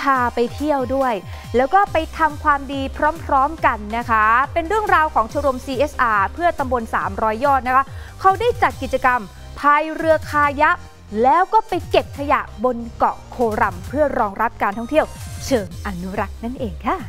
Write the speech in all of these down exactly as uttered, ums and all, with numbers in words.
พาไปเที่ยวด้วยแล้วก็ไปทำความดีพร้อมๆกันนะคะเป็นเรื่องราวของชมรม ซี เอส อาร์ เพื่อตำบลสามร้อยยอดนะคะเขาได้จัดกิจกรรมพายเรือคายักแล้วก็ไปเก็บขยะบนเกาะโครัมเพื่อรองรับการท่องเที่ยวเชิงอนุรักษ์นั่นเองค่ะ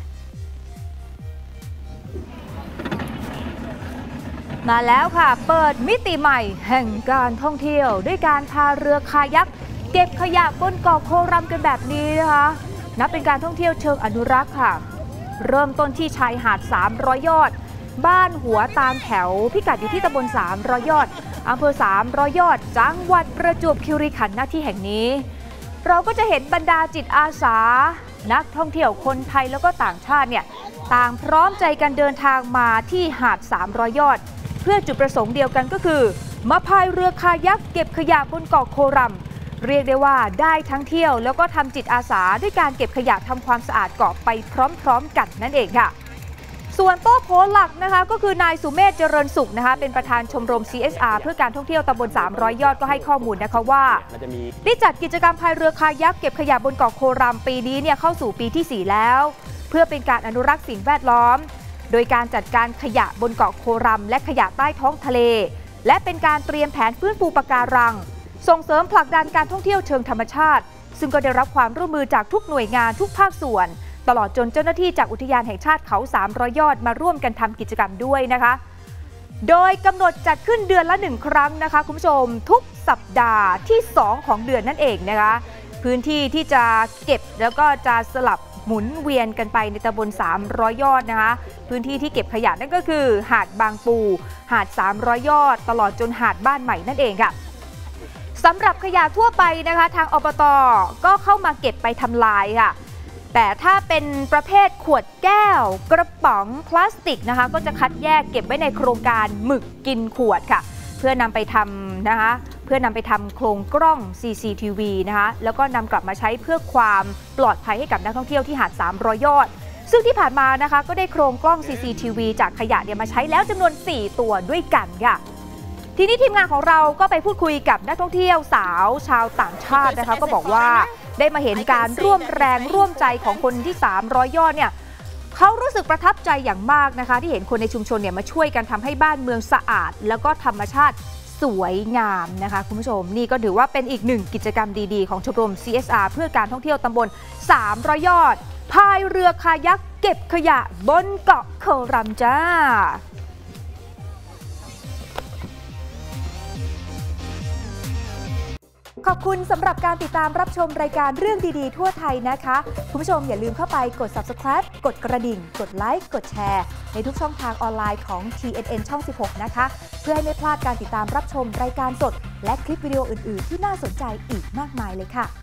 มาแล้วค่ะเปิดมิติใหม่แห่งการท่องเที่ยวด้วยการพาเรือคายักเก็บขยะบนเกาะโครัมกันแบบนี้นะคะนับเป็นการท่องเที่ยวเชิงอนุรักษ์ค่ะเริ่มต้นที่ชายหาดสามร้อยยอดบ้านหัวตาลแถวพิกัดอยู่ที่ตำบลสามร้อยยอดอำเภอสามร้อยยอดจังหวัดประจวบคีรีขันธ์หน้าที่แห่งนี้เราก็จะเห็นบรรดาจิตอาสานักท่องเที่ยวคนไทยแล้วก็ต่างชาติเนี่ยต่างพร้อมใจกันเดินทางมาที่หาดสามร้อยยอดเพื่อจุดประสงค์เดียวกันก็คือมาพายเรือคายักเก็บขยะบนเกาะโครัมเรียกได้ว่าได้ทั้งเที่ยวแล้วก็ทำจิตอาสาด้วยการเก็บขยะทำความสะอาดเกาะไปพร้อมๆกันนั่นเองค่ะส่วนโต้โผหลักนะคะก็คือนายสุเมธเจริญสุขนะคะเป็นประธานชมรม ซี เอส อาร์ เพื่อการท่องเที่ยวตำบลสามร้อยยอดก็ให้ข้อมูลนะคะว่าได้จัดกิจกรรมพายเรือคายักเก็บขยะบนเกาะโครัมปีนี้เนี่ยเข้าสู่ปีที่สี่แล้วเพื่อเป็นการอนุรักษ์สิ่งแวดล้อมโดยการจัดการขยะบนเกาะโครัมและขยะใต้ท้องทะเลและเป็นการเตรียมแผนฟื้นฟูปะการังส่งเสริมผลักดันการท่องเที่ยวเชิงธรรมชาติซึ่งก็ได้รับความร่วมมือจากทุกหน่วยงานทุกภาคส่วนตลอดจนเจ้าหน้าที่จากอุทยานแห่งชาติเขาสามร้อยยอดมาร่วมกันทำกิจกรรมด้วยนะคะโดยกำหนดจัดขึ้นเดือนละหนึ่งครั้งนะคะคุณผู้ชมทุกสัปดาห์ที่สองของเดือนนั่นเองนะคะพื้นที่ที่จะเก็บแล้วก็จะสลับหมุนเวียนกันไปในตำบลสามร้อยยอดนะคะพื้นที่ที่เก็บขยะนั่นก็คือหาดบางปูหาดสามร้อยยอดตลอดจนหาดบ้านใหม่นั่นเองค่ะสำหรับขยะทั่วไปนะคะทางอบต.ก็เข้ามาเก็บไปทำลายค่ะแต่ถ้าเป็นประเภทขวดแก้วกระป๋องพลาสติกนะคะก็จะคัดแยกเก็บไว้ในโครงการหมึกกินขวดค่ะเพื่อนำไปทำนะคะเพื่อนำไปทำโครงกล้อง ซี ซี ที วี นะคะแล้วก็นำกลับมาใช้เพื่อความปลอดภัยให้กับนักท่องเที่ยวที่หาดสามร้อยยอดซึ่งที่ผ่านมานะคะก็ได้โครงกล้อง ซี ซี ที วี จากขยะเนี่ยมาใช้แล้วจำนวนสี่ตัวด้วยกันค่ะทีนี้ทีมงานของเราก็ไปพูดคุยกับนักท่องเที่ยวสาวชาวต่างชาตินะคะก็บอกว่าได้มาเห็นการร่วมแรงร่วมใจของคนที่สามร้อยยอดเนี่ยเขารู้สึกประทับใจอย่างมากนะคะที่เห็นคนในชุมชนเนี่ยมาช่วยกันทำให้บ้านเมืองสะอาดแล้วก็ธรรมชาติสวยงามนะคะคุณผู้ชมนี่ก็ถือว่าเป็นอีกหนึ่งกิจกรรมดีๆของชมรม ซี เอส อาร์ เพื่อการท่องเที่ยวตำบลสามร้อยยอดพายเรือคายักเก็บขยะบนเกาะโครัมจ้าขอบคุณสำหรับการติดตามรับชมรายการเรื่องดีๆทั่วไทยนะคะคุณผู้ชมอย่าลืมเข้าไปกด ซับสไครบ์ กดกระดิ่งกดไลค์กดแชร์ในทุกช่องทางออนไลน์ของ ที เอ็น เอ็น ช่อง สิบหกนะคะเพื่อให้ไม่พลาดการติดตามรับชมรายการสดและคลิปวิดีโออื่นๆที่น่าสนใจอีกมากมายเลยค่ะ